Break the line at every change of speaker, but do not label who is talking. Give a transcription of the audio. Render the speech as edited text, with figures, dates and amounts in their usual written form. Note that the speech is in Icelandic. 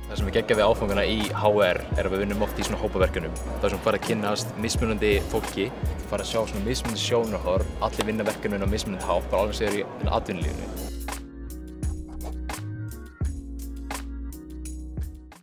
Það sem er geggjað við áfangana í HR er að við vinnum oft í svona hópaverkefnum. Það sem fara að kynnast mismunandi fólki, fara að sjá svona mismunandi sjónarhorn, allir vinna verkefnin á mismunandi hátt, bara alveg sér í atvinnulífinu.